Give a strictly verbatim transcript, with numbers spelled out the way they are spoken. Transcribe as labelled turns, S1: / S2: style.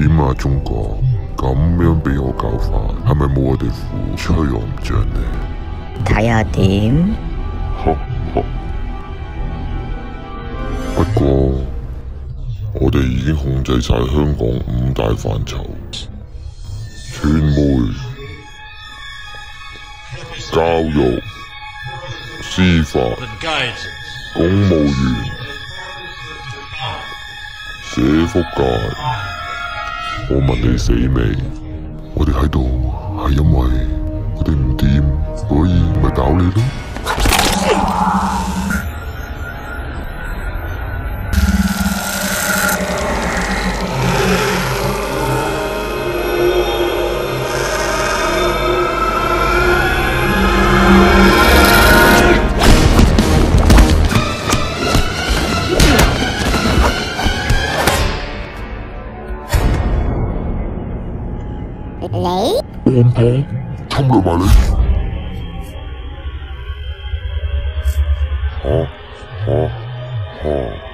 S1: 點啊，鐘哥？咁樣俾我搞法，係咪冇我哋副吹我唔着呢？
S2: 睇下點。
S1: 呵呵。不過我哋已經控制晒香港五大範疇：傳媒、教育、司法、公務員、社福界。我問你死未？我哋喺度係因為我哋唔掂，所以咪搞你咯。
S2: 你？
S1: 安婆，侵略埋你！嚇嚇嚇！